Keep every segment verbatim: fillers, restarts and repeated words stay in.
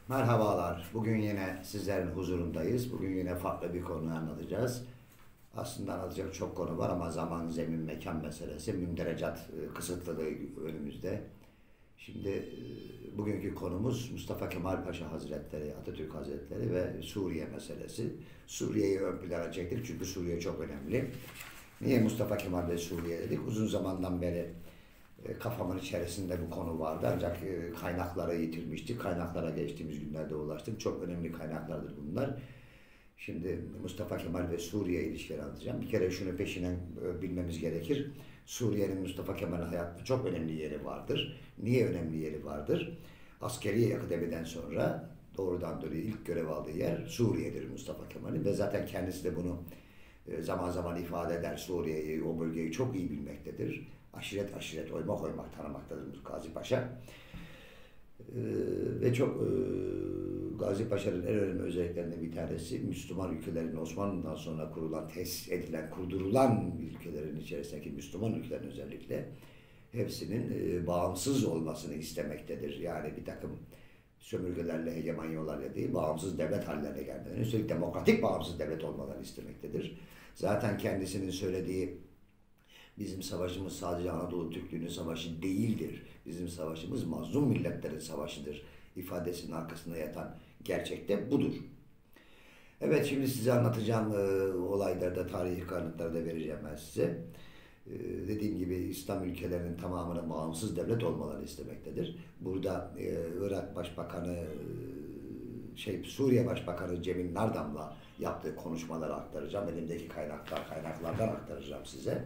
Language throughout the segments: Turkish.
Merhabalar. Bugün yine sizlerin huzurundayız. Bugün yine farklı bir konu anlatacağız. Aslında anlatacak çok konu var ama zaman, zemin, mekan meselesi, münderecat e, kısıtlılığı önümüzde. Şimdi e, bugünkü konumuz Mustafa Kemal Paşa Hazretleri, Atatürk Hazretleri ve Suriye meselesi. Suriye'yi ön plana çektik çünkü Suriye çok önemli. Niye Mustafa Kemal ve Suriye dedik? Uzun zamandan beri e, kafamın içerisinde bu konu vardı ancak e, kaynaklara yitirmiştik. Kaynaklara geçtiğimiz günlerde ulaştım. Çok önemli kaynaklardır bunlar. Şimdi Mustafa Kemal ve Suriye ilişkileri anlatacağım. Bir kere şunu peşinen e, bilmemiz gerekir. Suriye'nin Mustafa Kemal hayatında çok önemli yeri vardır. Niye önemli yeri vardır? Askeri akademiden sonra doğrudan doğruya ilk görev aldığı yer Suriye'dir Mustafa Kemal'in ve zaten kendisi de bunu e, zaman zaman ifade eder. Suriye'yi, o bölgeyi çok iyi bilmektedir. Aşiret aşiret oymak oymak tanımaktadır Gazi Paşa. Ee, ve çok e, Gazi Paşa'nın en önemli özelliklerinden bir tanesi Müslüman ülkelerin Osmanlı'dan sonra kurulan, tesis edilen, kurdurulan ülkelerin içerisindeki Müslüman ülkelerin özellikle hepsinin e, bağımsız olmasını istemektedir. Yani bir takım sömürgelerle, hegemonyalarla değil, bağımsız devlet hallerine gelmelerini, üstelik demokratik bağımsız devlet olmalarını istemektedir. Zaten kendisinin söylediği bizim savaşımız sadece Anadolu Türklüğünün savaşı değildir. Bizim savaşımız mazlum milletlerin savaşıdır ifadesinin arkasında yatan gerçek de budur. Evet, şimdi size anlatacağım e, olayları da, tarihi kanıtları da vereceğim ben size. E, dediğim gibi İslam ülkelerinin tamamının bağımsız devlet olmalarını istemektedir. Burada e, Irak Başbakanı, e, şey Suriye Başbakanı Cemil Nardam'la yaptığı konuşmaları aktaracağım. Elimdeki kaynaklar, kaynaklardan aktaracağım size.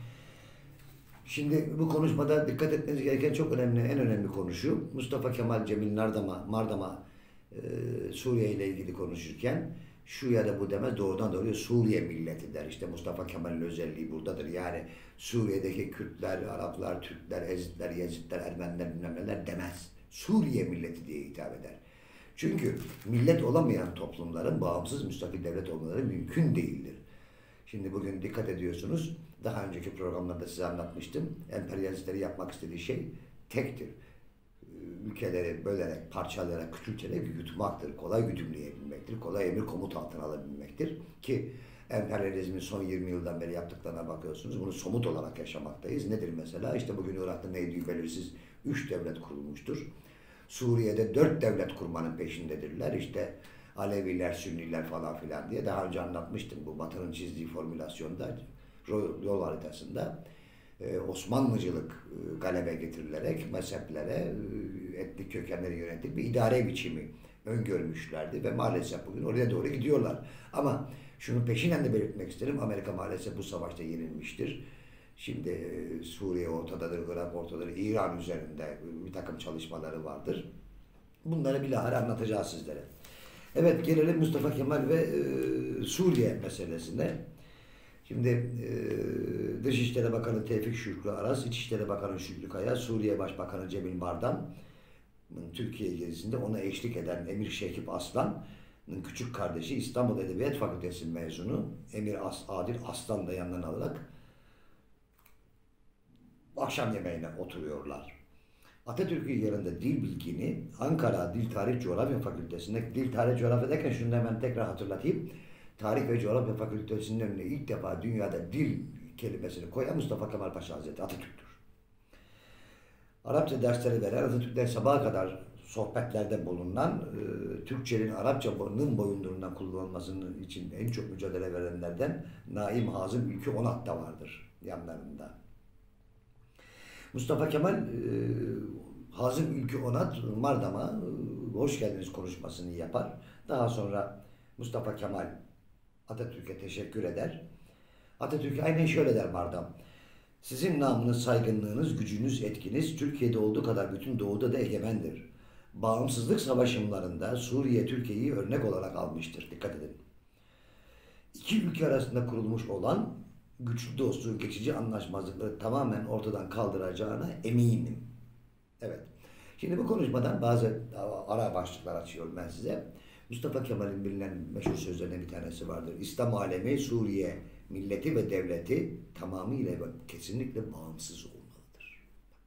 Şimdi bu konuşmada dikkat etmeniz gereken çok önemli, en önemli konu şu. Mustafa Kemal Cemil Nardam'a, Mardam'a e, Suriye ile ilgili konuşurken şu ya da bu demez, doğrudan doğruya Suriye milleti der. İşte Mustafa Kemal'in özelliği buradadır. Yani Suriye'deki Kürtler, Araplar, Türkler, Ezitler, Yezidler, Ermeniler, bilmem neler demez. Suriye milleti diye hitap eder. Çünkü millet olamayan toplumların bağımsız müstakil devlet olmaları mümkün değildir. Şimdi bugün dikkat ediyorsunuz, daha önceki programlarda size anlatmıştım. Emperyalistleri yapmak istediği şey tektir. Ülkeleri bölerek, parçalayarak, küçülterek yutmaktır. Kolay güdümleyebilmektir. Kolay emir komut altına alabilmektir. Ki emperyalizmin son yirmi yıldan beri yaptıklarına bakıyorsunuz. Bunu somut olarak yaşamaktayız. Nedir mesela? İşte bugün Irak'ta neydi belirsiz üç devlet kurulmuştur. Suriye'de dört devlet kurmanın peşindedirler. İşte Aleviler, Sünniler falan filan diye daha önce anlatmıştım. Bu Batı'nın çizdiği formülasyonda, yol haritasında e, Osmanlıcılık e, galebe getirilerek mezheplere, e, etnik kökenleri yönetik bir idare biçimi öngörmüşlerdi ve maalesef bugün oraya doğru gidiyorlar. Ama şunu peşinen de belirtmek isterim. Amerika maalesef bu savaşta yenilmiştir. Şimdi e, Suriye ortadadır, Irak ortadadır, İran üzerinde bir takım çalışmaları vardır. Bunları bilahare anlatacağız sizlere. Evet, gelelim Mustafa Kemal ve e, Suriye meselesine. Şimdi e, Dışişleri Bakanı Tevfik Şükrü Aras, İçişleri Bakanı Şükrü Kaya, Suriye Başbakanı Cemil Mardam'ın Türkiye gezisinde ona eşlik eden Emir Şehip Aslan'ın küçük kardeşi İstanbul Edebiyat Fakültesi mezunu Emir As Adil Aslan da yanlarına alarak akşam yemeğine oturuyorlar. Atatürk'ün yanında dil bilgini Ankara Dil Tarih Coğrafya Fakültesi'nde, dil tarih coğrafya derken şunu hemen tekrar hatırlatayım. Tarih ve Coğrafya Fakültesi'nin önüne ilk defa dünyada dil kelimesini koyan Mustafa Kemal Paşa Hazretleri Atatürk'tür. Arapça dersleri veren, Atatürk'ten sabaha kadar sohbetlerde bulunan, e, Türkçenin Arapça'nın boyundurundan kullanılmasının için en çok mücadele verenlerden Naim Hazım Ülkü Onat da vardır yanlarında. Mustafa Kemal, e, Hazım Ülkü Onat Mardam'a e, hoş geldiniz konuşmasını yapar. Daha sonra Mustafa Kemal Atatürk'e teşekkür eder. Atatürk aynen şöyle der Mardam. Sizin namınız, saygınlığınız, gücünüz, etkiniz Türkiye'de olduğu kadar bütün doğuda da egemendir. Bağımsızlık savaşımlarında Suriye Türkiye'yi örnek olarak almıştır. Dikkat edin. İki ülke arasında kurulmuş olan güçlü dostluğu, geçici anlaşmazlıkları tamamen ortadan kaldıracağına eminim. Evet. Şimdi bu konuşmadan bazı ara başlıklar açıyorum ben size. Mustafa Kemal'in bilinen meşhur sözlerinden bir tanesi vardır. İslam alemi, Suriye milleti ve devleti tamamıyla ve kesinlikle bağımsız olmalıdır.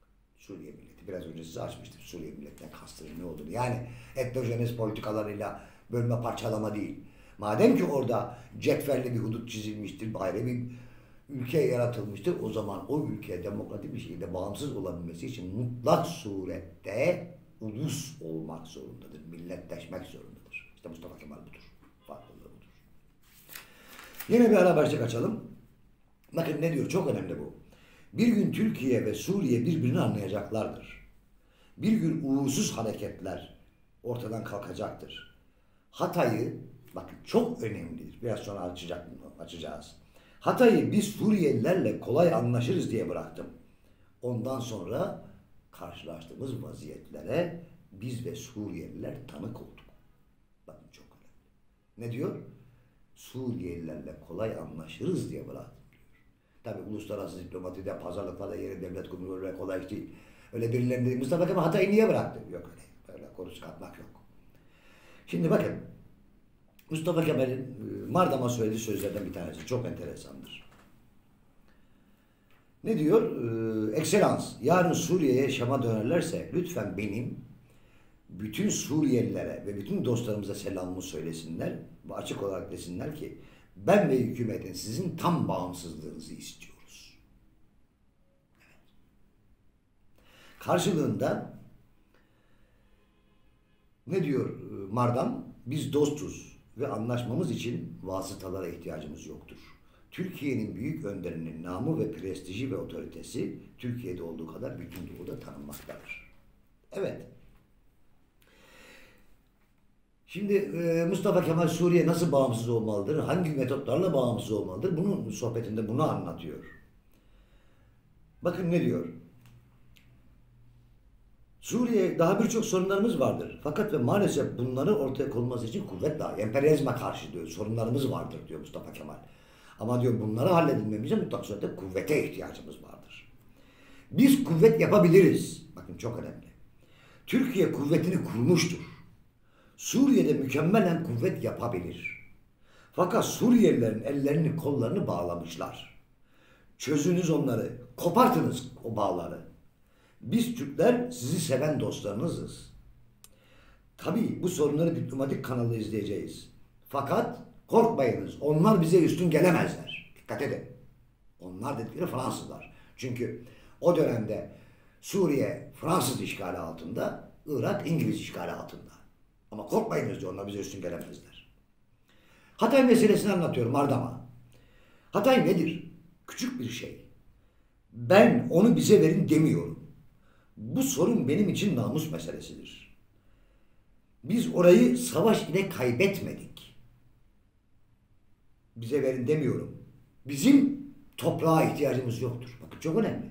Suriye milleti. Biraz önce size açmıştım Suriye milletinden kastının ne olduğunu. Yani etnojeniz politikalarıyla bölme parçalama değil. Madem ki orada cetvelli bir hudut çizilmiştir, ayrı bir ülke yaratılmıştır, o zaman o ülke demokratik bir şekilde bağımsız olabilmesi için mutlak surette ulus olmak zorundadır, milletleşmek zorundadır. İşte Mustafa Kemal budur, farklılığı budur. Yine bir ara başlık açalım. Bakın ne diyor, çok önemli bu. Bir gün Türkiye ve Suriye birbirini anlayacaklardır. Bir gün uğursuz hareketler ortadan kalkacaktır. Hatay'ı, bakın çok önemlidir, biraz sonra açacak, açacağız. Hatay'ı biz Suriyelilerle kolay anlaşırız diye bıraktım. Ondan sonra karşılaştığımız vaziyetlere biz ve Suriyeliler tanık olduk. Bakın çok önemli. Ne diyor? Suriyelilerle kolay anlaşırız diye bıraktım diyor. Tabi uluslararası diplomatide, pazarlıklarda yeni devlet kurulu öyle kolay değil. Öyle birilerinin dedi, Mustafa Kemal Hatay'ı niye bıraktı? Yok öyle. Öyle konuş katmak yok. Şimdi bakın. Mustafa Kemal'in Mardam'a söylediği sözlerden bir tanesi çok enteresandır. Ne diyor? Ee, Ekselans, yarın Suriye'ye, Şam'a dönerlerse lütfen benim bütün Suriyelilere ve bütün dostlarımıza selamımı söylesinler ve açık olarak desinler ki ben ve hükümetin sizin tam bağımsızlığınızı istiyoruz. Evet. Karşılığında ne diyor Mardam? Biz dostuz ve anlaşmamız için vasıtalara ihtiyacımız yoktur. Türkiye'nin büyük önderinin namı ve prestiji ve otoritesi Türkiye'de olduğu kadar bütün doğuda tanınmaktadır. Evet. Şimdi e, Mustafa Kemal Suriye nasıl bağımsız olmalıdır? Hangi metotlarla bağımsız olmalıdır? Bunun sohbetinde bunu anlatıyor. Bakın ne diyor? Suriye daha birçok sorunlarımız vardır. Fakat ve maalesef bunları ortaya konulması için kuvvet daha. Emperyalizme karşı diyor. Sorunlarımız vardır diyor Mustafa Kemal. Ama diyor bunları halledilmemize mutlak surette kuvvete ihtiyacımız vardır. Biz kuvvet yapabiliriz. Bakın çok önemli. Türkiye kuvvetini kurmuştur. Suriye'de mükemmelen kuvvet yapabilir. Fakat Suriyelilerin ellerini kollarını bağlamışlar. Çözünüz onları. Kopartınız o bağları. Biz Türkler sizi seven dostlarınızız. Tabii bu sorunları diplomatik kanalda izleyeceğiz. Fakat korkmayınız. Onlar bize üstün gelemezler. Dikkat edin. Onlar dedikleri Fransızlar. Çünkü o dönemde Suriye Fransız işgali altında, Irak İngiliz işgali altında. Ama korkmayınız diyor, onlar bize üstün gelemezler. Hatay meselesini anlatıyorum Mardam'a. Hatay nedir? Küçük bir şey. Ben onu bize verin demiyorum. Bu sorun benim için namus meselesidir. Biz orayı savaş ile kaybetmedik. Bize verin demiyorum. Bizim toprağa ihtiyacımız yoktur. Bakın çok önemli.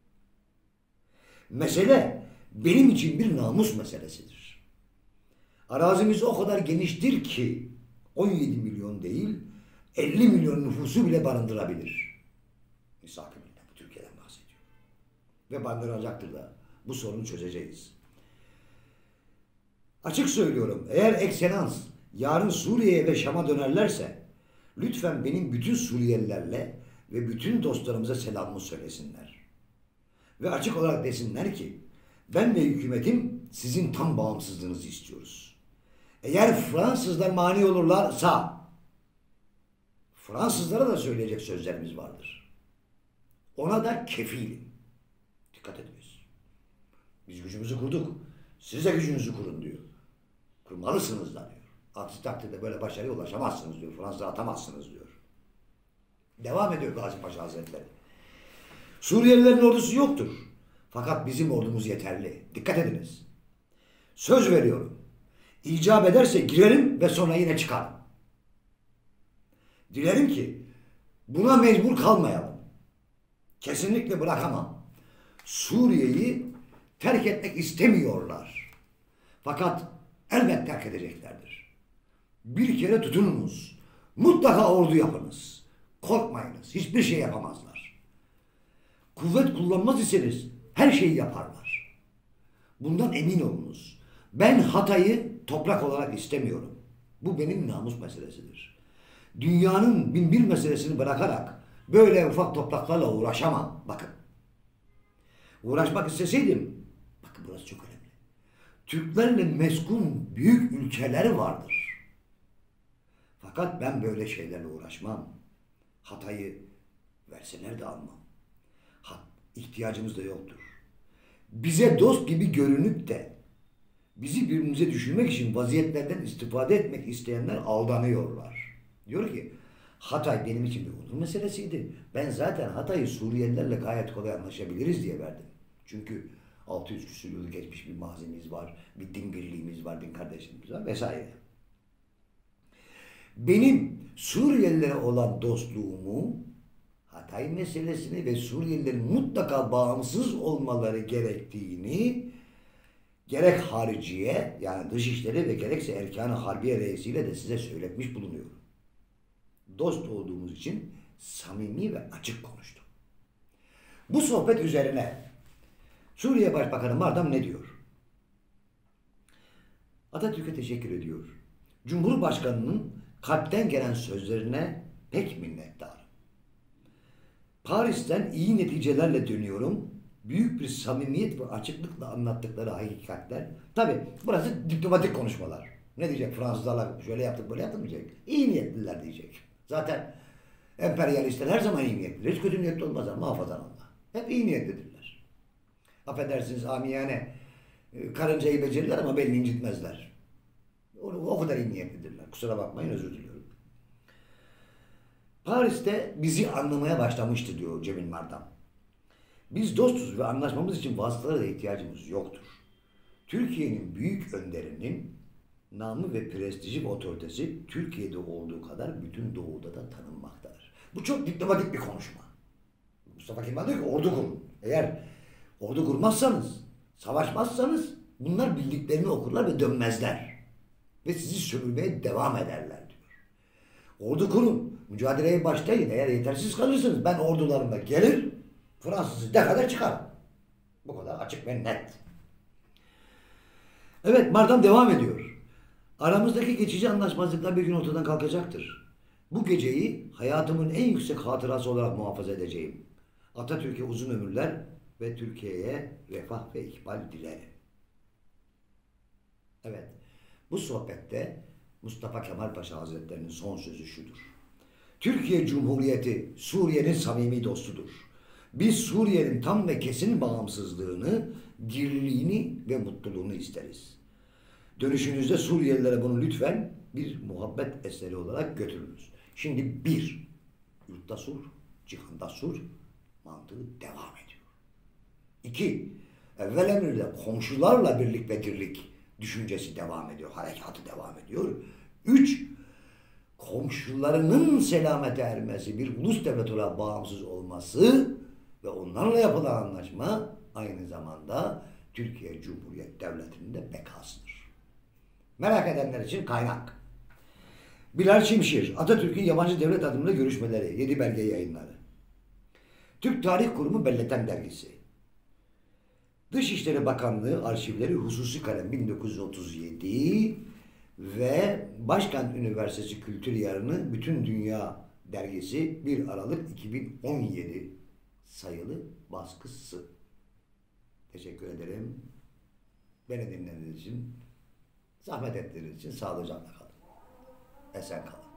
Mesele benim için bir namus meselesidir. Arazimiz o kadar geniştir ki on yedi milyon değil elli milyon nüfusu bile barındırabilir. Misak-ı Millet, bu Türkiye'den bahsediyor. Ve barındıracaktır da. Bu sorunu çözeceğiz. Açık söylüyorum, eğer Ekselans yarın Suriye'ye ve Şam'a dönerlerse lütfen benim bütün Suriyelilerle ve bütün dostlarımıza selamımı söylesinler. Ve açık olarak desinler ki ben ve hükümetim sizin tam bağımsızlığınızı istiyoruz. Eğer Fransızlar mani olurlarsa Fransızlara da söyleyecek sözlerimiz vardır. Ona da kefilim. Dikkat ediniz. Biz gücümüzü kurduk. Siz de gücünüzü kurun diyor. Kurmalısınız da diyor. Aksi takdirde böyle başarıya ulaşamazsınız diyor. Fransız'a atamazsınız diyor. Devam ediyor Gazi Paşa Hazretleri. Suriyelilerin ordusu yoktur. Fakat bizim ordumuz yeterli. Dikkat ediniz. Söz veriyorum. İcap ederse girerim ve sonra yine çıkarım. Dilerim ki buna mecbur kalmayalım. Kesinlikle bırakamam. Suriye'yi terk etmek istemiyorlar. Fakat elbet terk edeceklerdir. Bir kere tutununuz. Mutlaka ordu yapınız. Korkmayınız. Hiçbir şey yapamazlar. Kuvvet kullanmaz iseniz her şeyi yaparlar. Bundan emin olunuz. Ben Hatay'ı toprak olarak istemiyorum. Bu benim namus meselesidir. Dünyanın bin bir meselesini bırakarak böyle ufak topraklarla uğraşamam. Bakın. Uğraşmak isteseydim, bakın burası çok önemli. Türklerle meskun büyük ülkeler vardır. Fakat ben böyle şeylerle uğraşmam. Hatay'ı verseler de almam. Hat, ihtiyacımız da yoktur. Bize dost gibi görünüp de bizi birbirimize düşürmek için vaziyetlerden istifade etmek isteyenler aldanıyorlar. Diyor ki Hatay benim için bir onur meselesiydi. Ben zaten Hatay'ı Suriyelilerle gayet kolay anlaşabiliriz diye verdim. Çünkü altı yüz küsur yılı geçmiş bir mazimiz var, bir din birliğimiz var, din kardeşliğimiz var vesaire. Benim Suriyelilere olan dostluğumu, Hatay meselesini ve Suriyelilerin mutlaka bağımsız olmaları gerektiğini gerek hariciye yani dışişleri ve gerekse erkan-ı harbiye reisiyle de size söyletmiş bulunuyorum. Dost olduğumuz için samimi ve açık konuştum. Bu sohbet üzerine Suriye Başbakanı Mardam ne diyor? Atatürk'e teşekkür ediyor. Cumhurbaşkanının kalpten gelen sözlerine pek minnettarım. Paris'ten iyi neticelerle dönüyorum. Büyük bir samimiyet ve açıklıkla anlattıkları hakikatler. Tabi burası diplomatik konuşmalar. Ne diyecek Fransızlarla şöyle yaptık böyle yaptık diyecek. İyi niyetliler diyecek. Zaten emperyalistler her zaman iyi niyetlidir. Hiç kötü niyetli olmazlar. Muhafaza Allah. Hep iyi niyetlidirler. Affedersiniz amiyane karıncayı becerirler ama belini incitmezler. O, o kadar iyi niyetlidirler. Kusura bakmayın özür diliyorum. Paris'te bizi anlamaya başlamıştı diyor Cemil Mardam. Biz dostuz ve anlaşmamız için vasıtalara da ihtiyacımız yoktur. Türkiye'nin büyük önderinin namı ve prestiji ve otoritesi Türkiye'de olduğu kadar bütün doğuda da tanınmaktadır. Bu çok diplomatik bir konuşma. Mustafa Kemal diyor ki ordu kurun. Eğer ordu kurmazsanız, savaşmazsanız bunlar bildiklerini okurlar ve dönmezler. Ve sizi sömürmeye devam ederler diyor. Ordu kurun, mücadeleye başlayın. Eğer yetersiz kalırsanız ben ordularımla gelir, Fransız'ı de kadar çıkar. Bu kadar açık ve net. Evet, Mardam devam ediyor. Aramızdaki geçici anlaşmazlıklar bir gün ortadan kalkacaktır. Bu geceyi hayatımın en yüksek hatırası olarak muhafaza edeceğim. Atatürk'e uzun ömürler ve Türkiye'ye refah ve ikbal dilerim. Evet, bu sohbette Mustafa Kemal Paşa Hazretleri'nin son sözü şudur. Türkiye Cumhuriyeti Suriye'nin samimi dostudur. Biz Suriye'nin tam ve kesin bağımsızlığını, dirliğini ve mutluluğunu isteriz. Dönüşünüzde Suriyelilere bunu lütfen bir muhabbet eseri olarak götürünüz. Şimdi bir, yurtta sulh, cihanda sulh mantığı devam ediyor. İki, evvel emirde komşularla birlik ve dirlik düşüncesi devam ediyor, harekatı devam ediyor. Üç, komşularının selamete ermesi, bir ulus devlet olarak bağımsız olması ve onlarla yapılan anlaşma aynı zamanda Türkiye Cumhuriyet Devleti'nin de bekasıdır. Merak edenler için kaynak. Bilal Şimşir, Atatürk'ün yabancı devlet adımıyla görüşmeleri, yedi belge yayınları. Türk Tarih Kurumu Belleten Dergisi. Dışişleri Bakanlığı Arşivleri Hususi Kalem bin dokuz yüz otuz yedi ve Başkent Üniversitesi Kültür Yarını Bütün Dünya Dergisi bir Aralık iki bin on yedi sayılı baskısı. Teşekkür ederim. Beni dinlediğiniz için, zahmet ettiğiniz için sağlıcakla kalın. Esen kalın.